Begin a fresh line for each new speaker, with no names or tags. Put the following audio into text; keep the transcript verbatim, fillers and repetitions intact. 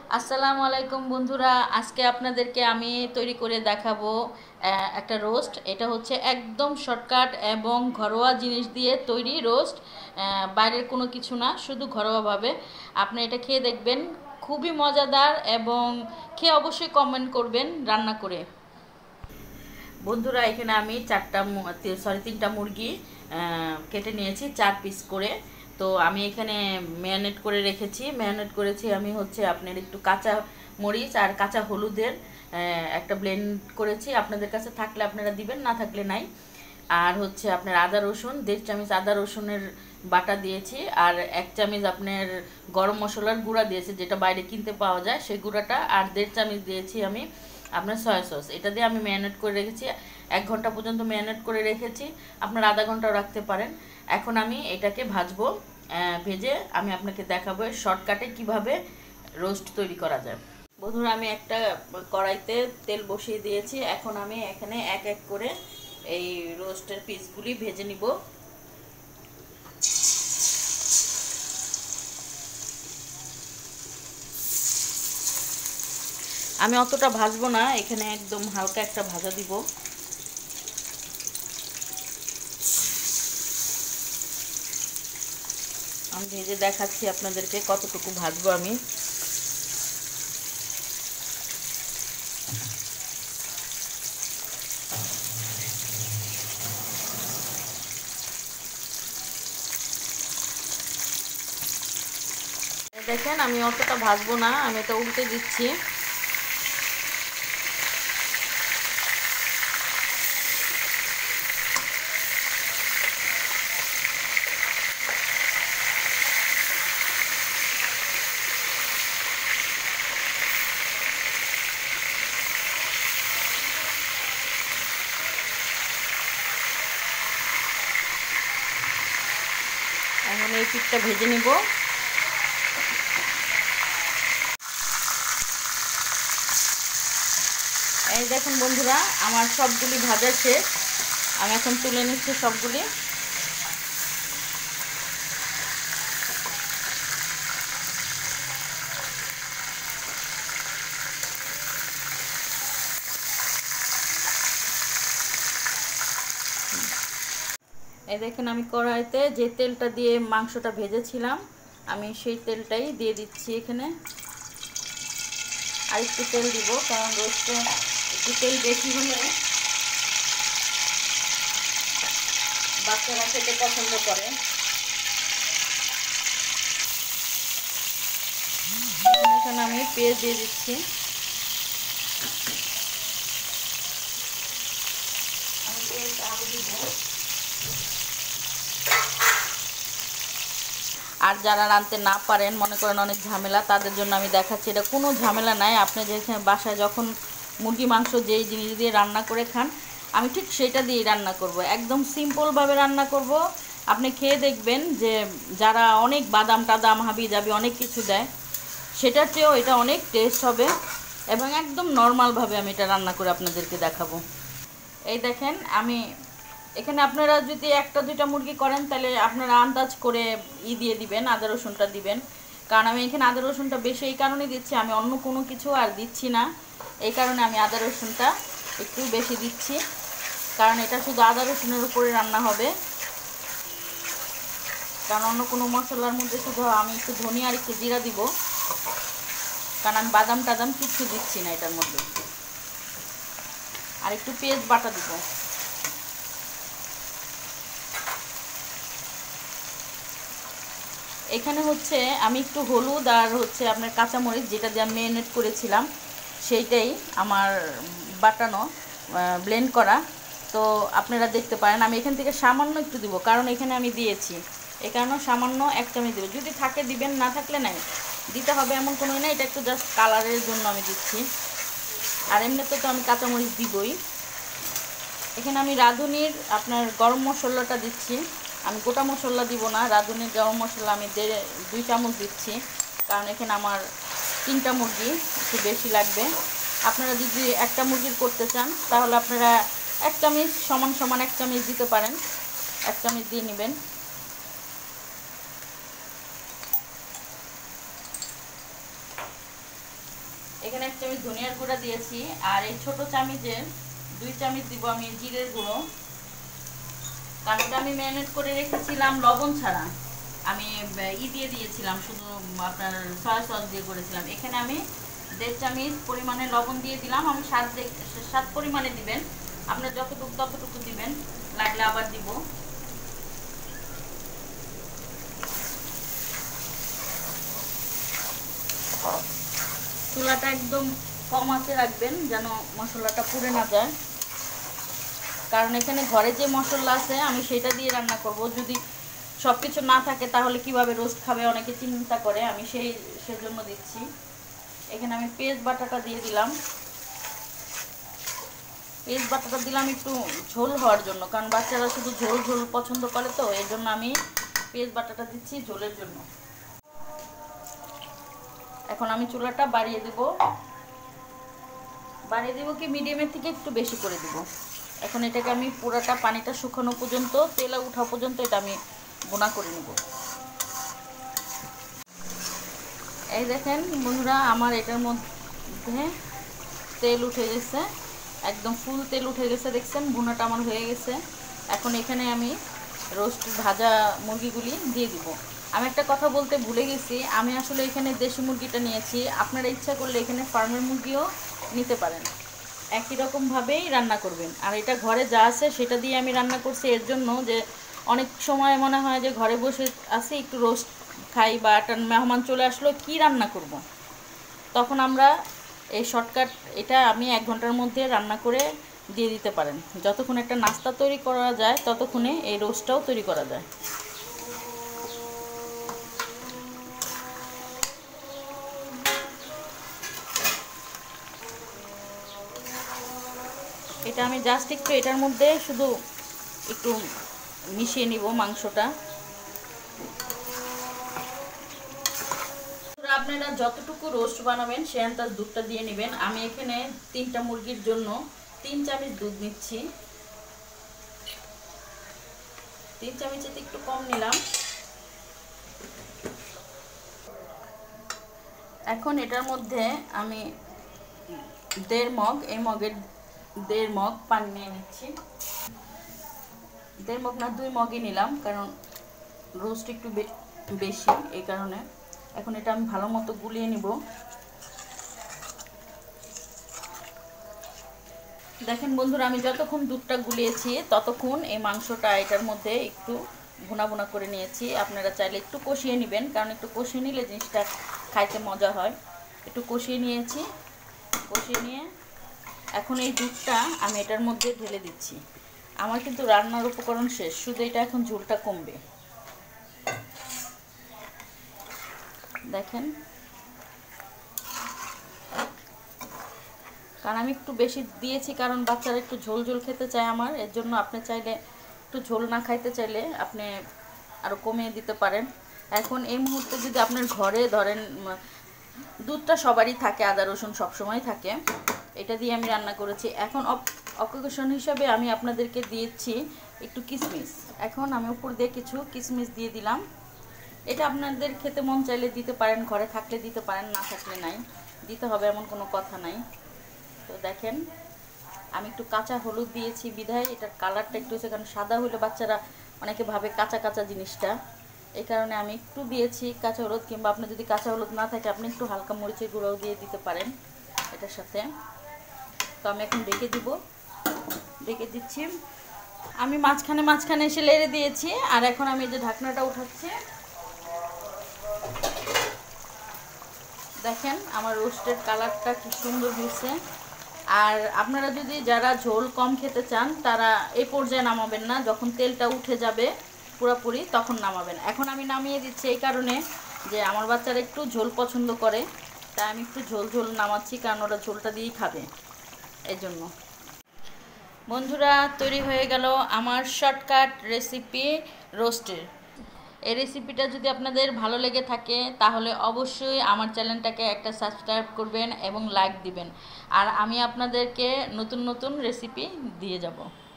আসসালামু আলাইকুম বন্ধুরা, আজকে আপনাদেরকে আমি তৈরি করে দেখাবো আহ, একটা রোস্ট। এটা হচ্ছে একদম শর্টকাট এবং ঘরোয়া জিনিস দিয়ে তৈরি রোস্ট। আহ, বাইরের কোনো কিছু না, শুধু ঘরোয়াভাবে আপনি এটা খেয়ে দেখবেন। খুবই মজাদার, এবং খেয়ে অবশ্যই কমেন্ট করবেন রান্না করে। বন্ধুরা, এখানে আমি চারটা সরি তিনটা মুরগি আহ, কেটে নিয়েছি চার পিস করে। তো আমি এখানে ম্যারিনেট করে রেখেছি। ম্যারিনেট করেছি আমি হচ্ছে আপনার একটু কাঁচা মরিচ আর কাঁচা হলুদের আহ, একটা ব্লেন্ড করেছি। আপনাদের কাছে থাকলে আপনারা দিবেন, না থাকলে নাই। আর হচ্ছে আপনার আদা রসুন, দেড় চামচ আদা রসুনের বাটা দিয়েছি। আর এক চামচ আপনার গরম মশলার গুঁড়া দিয়েছি, যেটা বাইরে কিনতে পাওয়া যায় সেই গুঁড়াটা। আর দেড় চামচ দিয়েছি আমি আপনার সয়া সস। এটা দিয়ে আমি ম্যারিনেট করে রেখেছি, এক ঘন্টা পর্যন্ত ম্যারিনেট করে রেখেছি। আপনার আধা ঘন্টাও রাখতে পারেন। এখন আমি এটাকে ভাজবো। ভেজে আমি আপনাকে দেখাবো শর্টকাটে কিভাবে রোস্ট তৈরি করা যায়। বন্ধুরা, আমি একটা কড়াইতে তেল বসিয়ে দিয়েছি। এখন আমি এখানে এক এক করে এই রোস্টের পিসগুলি ভেজে নিব। আমি অতটা ভাজবো না, এখানে একদম হালকা একটা ভাজা দিব। আমি ভেজে দেখাচ্ছি আপনাদেরকে কতটুকু ভাজবো আমি। দেখেন, আমি অতটা ভাজবো না, আমি এটা উল্টে দিচ্ছি। এখন এই পিঠটা ভেজে নিব। এই দেখুন বন্ধুরা, আমার সবগুলি ভাজা শেষ। আমি এখন তুলে নিচ্ছি সবগুলি। এই দেখেন, আমি কড়াইতে যে তেলটা দিয়ে মাংসটা ভেজেছিলাম, আমি সেই তেলটাই দিয়ে দিচ্ছি এখানে। আর একটু তেল দিব, কারণ রোস্টে একটু তেল বেশি হলে বাচ্চারা খেতে পছন্দ করে। এখানে আমি পেঁয়াজ দিয়ে দিচ্ছি। আমি পেঁয়াজ আলু দিব। আর যারা রাঁধতে না পারেন, মনে করেন অনেক ঝামেলা, তাদের জন্য আমি দেখাচ্ছি এটা কোনো ঝামেলা নাই। আপনি যেখানে বাসায় যখন মুরগি মাংস যেই জিনিস দিয়ে রান্না করে খান, আমি ঠিক সেটা দিয়েই রান্না করব। একদম সিম্পলভাবে রান্না করব। আপনি খেয়ে দেখবেন যে যারা অনেক বাদাম টাদাম হাবি জাবি অনেক কিছু দেয়, সেটার চেয়েও এটা অনেক টেস্ট হবে। এবং একদম নর্মালভাবে আমি এটা রান্না করে আপনাদেরকে দেখাবো। এই দেখেন, আমি এখানে আপনারা যদি একটা দুইটা মুরগি করেন, তাহলে আপনারা আন্দাজ করে ই দিয়ে দিবেন, আদা রসুনটা দিবেন। কারণ আমি এখানে আদা রসুনটা বেশি এই কারণে দিচ্ছি, আমি অন্য কোনো কিছু আর দিচ্ছি না। এই কারণে আমি আদা রসুনটা একটু বেশি দিচ্ছি, কারণ এটা শুধু আদা রসুনের উপরে রান্না হবে। কারণ অন্য কোনো মশলার মধ্যে শুধু আমি একটু ধনিয়া আর একটু জিরা দিব, কারণ আমি বাদাম টাদাম কিচ্ছু দিচ্ছি না এটার মধ্যে। আর একটু পেঁয়াজ বাটা দিব। এখানে হচ্ছে আমি একটু হলুদ আর হচ্ছে আপনার কাঁচামরিচ, যেটা দিয়ে আমি ম্যারিনেট করেছিলাম, সেইটাই আমার বাটানো, ব্লেন্ড করা। তো আপনারা দেখতে পারেন, আমি এখান থেকে সামান্য একটু দিব, কারণ এখানে আমি দিয়েছি, এই কারণে সামান্য এক চামচ দেবো। যদি থাকে দিবেন, না থাকলে নাই, দিতে হবে এমন কোনো না। এটা একটু জাস্ট কালারের জন্য আমি দিচ্ছি। আর এমনিতে তো আমি কাঁচামরিচ দিবই। এখানে আমি রাঁধুনির আপনার গরম মশলাটা দিচ্ছি। আমি গোটা মশলা দিব না, রাঁধুনির গরম মশলা আমি দেড় দুই চামচ দিচ্ছি, কারণ এখানে আমার তিনটা মুরগি, একটু বেশি লাগবে। আপনারা যদি একটা মুরগির করতে চান, তাহলে আপনারা এক চামচ সমান সমান এক চামচ দিতে পারেন, এক চামচ দিয়ে নেবেন। এখানে এক চামচ ধনিয়ার গুঁড়া দিয়েছি, আর এই ছোট চামচে দুই চামচ দিব আমি জিরের গুঁড়ো, কারণ এটা আমি ম্যারিনেট করে রেখেছিলাম লবণ ছাড়া। আমি ই দিয়ে দিয়েছিলাম, শুধু আপনার সয়া সস দিয়ে করেছিলাম। এখানে আমি দেড় চামচ পরিমাণে লবণ দিয়ে দিলাম। আমি স্বাদ স্বাদ পরিমাণে দিবেন, আপনার যতটুকু ততটুকু দিবেন, লাগলে আবার দিব। চুলাটা একদম কম আঁচে রাখবেন যেন মশলাটা পুড়ে না যায়, কারণ এখানে ঘরে যে মশলা আছে আমি সেটা দিয়ে রান্না করব। যদি সব কিছু না থাকে তাহলে কিভাবে রোস্ট খাবে অনেকে চিন্তা করে, আমি সেই সেজন্য দিচ্ছি। এখানে আমি পেঁয়াজ বাটাটা দিয়ে দিলাম। পেঁয়াজ বাটাটা দিলাম একটু ঝোল হওয়ার জন্য, কারণ বাচ্চারা শুধু ঝোল ঝোল পছন্দ করে, তো এর জন্য আমি পেঁয়াজ বাটাটা দিচ্ছি ঝোলের জন্য। এখন আমি চুলাটা বাড়িয়ে দেব, বাড়িয়ে দেব কি মিডিয়ামের থেকে একটু বেশি করে দেব। এখন এটাকে আমি পুরাটা পানিটা শুকানো পর্যন্ত, তেল উঠা পর্যন্ত এটা আমি বোনা করে নেব। এই দেখেন বন্ধুরা, আমার এটার মধ্যে তেল উঠে গেছে, একদম ফুল তেল উঠে গেছে, দেখছেন বোনাটা আমার হয়ে গেছে। এখন এখানে আমি রোস্ট ভাজা মুরগিগুলি দিয়ে দিব। আমি একটা কথা বলতে ভুলে গেছি, আমি আসলে এখানে দেশি মুরগিটা নিয়েছি, আপনারা ইচ্ছা করলে এখানে ফার্মের মুরগিও নিতে পারেন। একই রকমভাবেই রান্না করবেন। আর এটা ঘরে যা আছে সেটা দিয়ে আমি রান্না করছি, এর জন্য যে অনেক সময় মনে হয় যে ঘরে বসে আছি একটু রোস্ট খাই, বা একটা মেহমান চলে আসলো কি রান্না করব, তখন আমরা এই শর্টকাট এটা আমি এক ঘন্টার মধ্যে রান্না করে দিয়ে দিতে পারেন। যতক্ষণ একটা নাস্তা তৈরি করা যায় ততক্ষণে এই রোস্টটাও তৈরি করা যায়। এটা আমি জাস্ট একটু এটার মধ্যে শুধু একটু মিশিয়ে নিব মাংসটা। আপনারা যতটুকু রোস্ট বানাবেন সে আন্দাজ দুধটা দিয়ে নেবেন। আমি এখানে তিনটা মুরগির জন্য তিন চামচ দুধ নিচ্ছি, তিন চামচের একটু কম নিলাম। এখন এটার মধ্যে আমি দেড় মগ, এই মগের দেড় মগ পানি নিয়ে নিচ্ছি। দেড় মগ না দুই মগই নিলাম, কারণ রোস্ট একটু বেশি এই কারণে। এখন এটা আমি ভালো মতো গুলিয়ে নিব। দেখেন বন্ধুরা, আমি যতক্ষণ দুধটা গুলিয়েছি ততক্ষণ এই মাংসটা এটার মধ্যে একটু ভুনা ভুনা করে নিয়েছি। আপনারা চাইলে একটু কষিয়ে নেবেন, কারণ একটু কষিয়ে নিলে জিনিসটা খাইতে মজা হয়। একটু কষিয়ে নিয়েছি, কষিয়ে নিয়ে এখন এই দুধটা আমি এটার মধ্যে ঢেলে দিচ্ছি। আমার কিন্তু রান্নার উপকরণ শেষ, শুধু এটা এখন ঝোলটা কমবে। দেখেন, কারণ আমি একটু বেশি দিয়েছি, কারণ বাচ্চারা একটু ঝোল ঝোল খেতে চায় আমার, এর জন্য আপনি চাইলে একটু ঝোল না খাইতে চাইলে আপনি আরও কমিয়ে দিতে পারেন। এখন এই মুহূর্তে যদি আপনার ঘরে ধরেন দুধটা সবারই থাকে, আদা রসুন সবসময় থাকে, এটা দিয়ে আমি রান্না করেছি। এখন অকেশন হিসাবে আমি আপনাদেরকে দিয়েছি একটু কিশমিশ। এখন আমি উপর দিয়ে কিছু কিশমিশ দিয়ে দিলাম। এটা আপনাদের খেতে মন চাইলে দিতে পারেন, ঘরে থাকলে দিতে পারেন, না থাকলে নাই, দিতে হবে এমন কোনো কথা নাই। তো দেখেন, আমি একটু কাঁচা হলুদ দিয়েছি বিধায় এটার কালারটা একটু হচ্ছে, কারণ সাদা হলে বাচ্চারা অনেকে ভাবে কাঁচা কাঁচা জিনিসটা, এই কারণে আমি একটু দিয়েছি কাঁচা হলুদ। কিংবা আপনার যদি কাঁচা হলুদ না থাকে আপনি একটু হালকা মরিচের গুঁড়োও দিয়ে দিতে পারেন এটার সাথে। তো আমি এখন ঢেকে দিব, ঢেকে দিচ্ছি। আমি মাঝখানে মাঝখানে এসে লেড়ে দিয়েছি, আর এখন আমি এই যে ঢাকনাটা উঠাচ্ছি। দেখেন আমার রোস্টের কালারটা কি সুন্দর হয়েছে। আর আপনারা যদি যারা ঝোল কম খেতে চান তারা এই পর্যায়ে নামাবেন না, যখন তেলটা উঠে যাবে পুরোপুরি তখন নামাবেন। এখন আমি নামিয়ে দিচ্ছি এই কারণে যে আমার বাচ্চারা একটু ঝোল পছন্দ করে, তাই আমি একটু ঝোল ঝোল নামাচ্ছি, কারণ ওরা ঝোলটা দিয়েই খাবে এই জন্য। বন্ধুরা, তৈরি হয়ে গেল আমার শর্টকাট রেসিপি রোস্টের। এই রেসিপিটা যদি আপনাদের ভালো লেগে থাকে তাহলে অবশ্যই আমার চ্যানেলটাকে একটা সাবস্ক্রাইব করবেন এবং লাইক দিবেন, আর আমি আপনাদেরকে নতুন নতুন রেসিপি দিয়ে যাব।